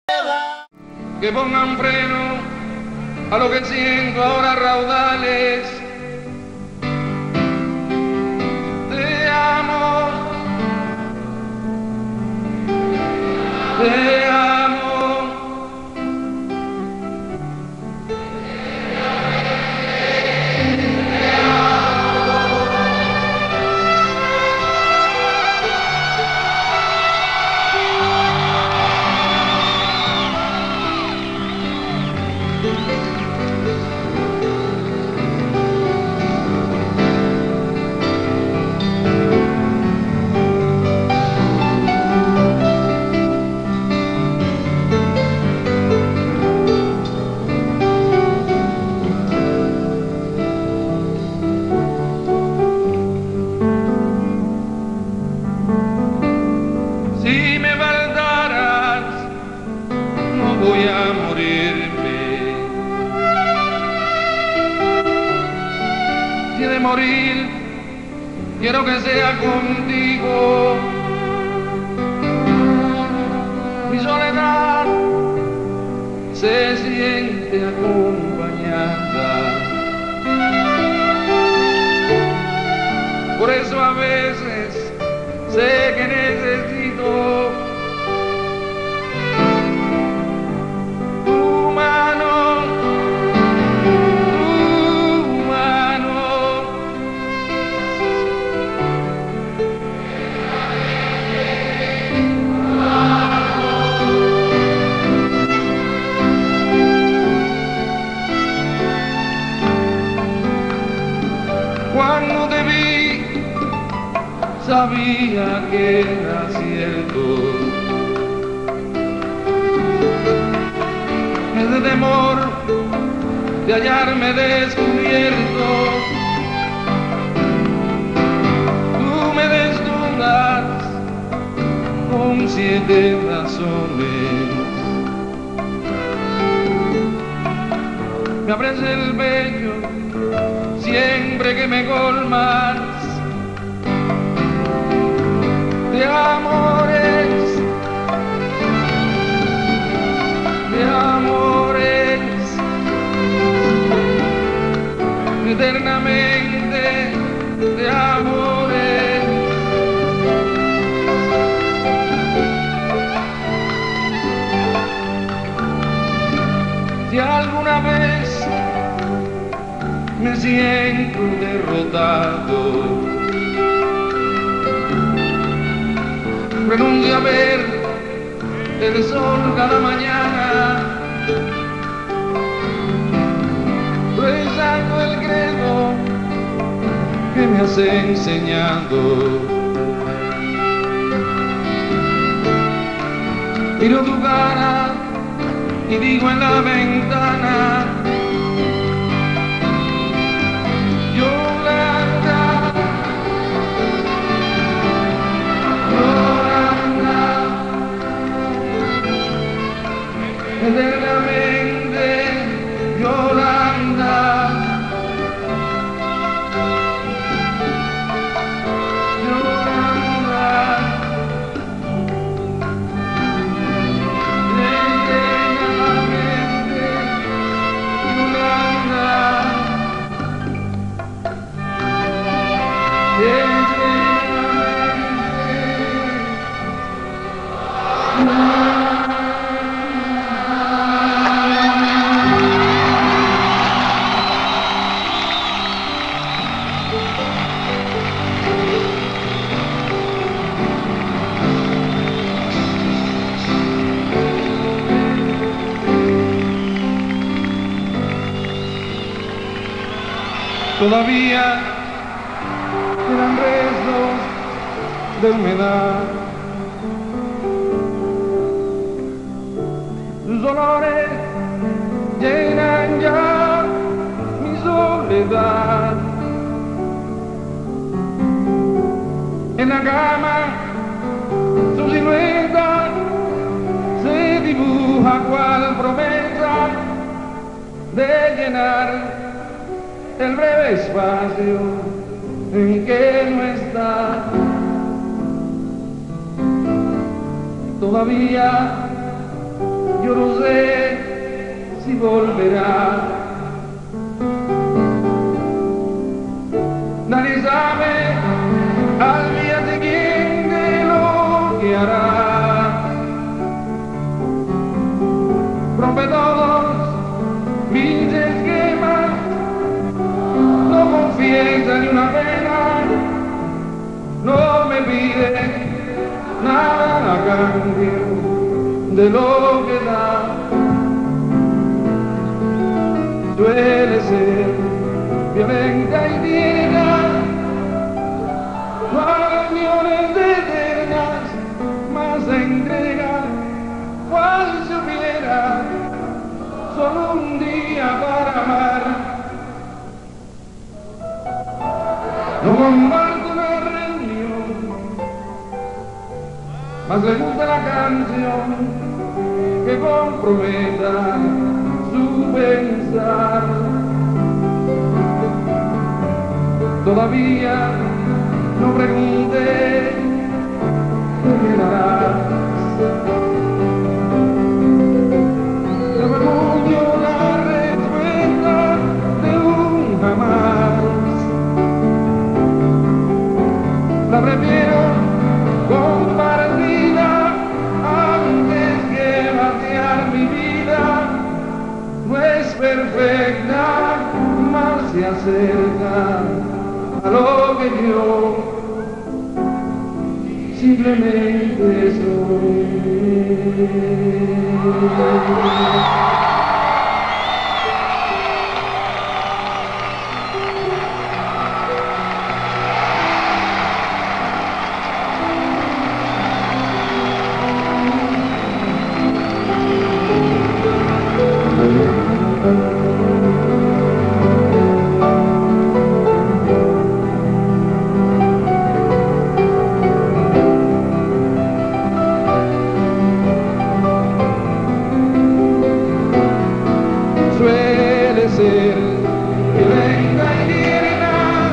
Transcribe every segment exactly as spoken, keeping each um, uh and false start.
Que pongan freno a lo que siento ahora raudales. Te amo, te amo. Si me faltaras, no voy a morirme. Si he de morir, quiero que sea contigo. Mi soledad se siente acompañada. Por eso a veces sé que necesito tu mano, tu mano. Cuando te vi, sabía que era cierto. Ese temor de hallarme descubierto. Tú me desnudas con siete razones. Me abres el pecho siempre que me colmas de amores, de amores, eternamente de amores. Si alguna vez me siento derrotado, renuncio a ver el sol cada mañana, rezando el credo que me has enseñado. Miro tu cara y digo en la ventana: Yolanda, eternamente Yolanda, Yolanda, eternamente Yolanda, eternamente Yolanda. Todavía quedan restos de humedad, tus olores llenan ya mi soledad. En la cama su silueta se dibuja cual promesa de llenar el breve espacio en que no está. Todavía yo no sé si volverá. Nadie sabe al día siguiente lo que hará. Rompe todos mis esquemas, no confiesa ni una pena, no me pide nada a cambio de lo que da. Suele ser violenta y tierna, no hay uniones eternas, más se entrega cual si hubiera solo un día para amar. No comparto una reunión, más le gusta la canción que comprometa su pensar. Todavía no pregunté qué quedarás. No me mucho la respuesta de un jamás. La prefiero compartida antes que vaciar mi vida. No es perfecta, más se acerca a lo que yo simplemente soy. Suele ser violenta y tierna,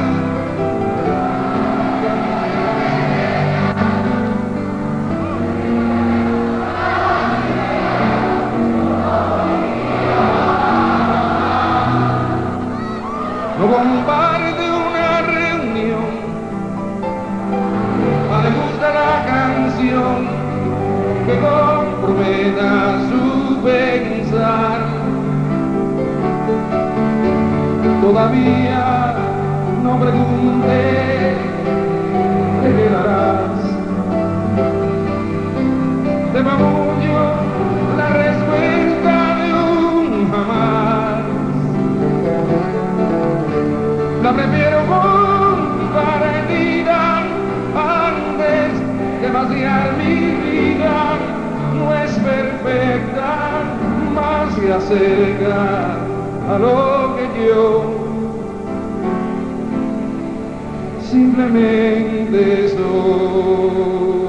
no comparte una reunión, a le gusta la canción que comprometa su pensar. Todavía no pregunté qué quedarás. Te murmullo la respuesta de un jamás. La prefiero compartida antes que vaciar mi vida. No es perfecta, más se acerca a lo que yo simplemente soy.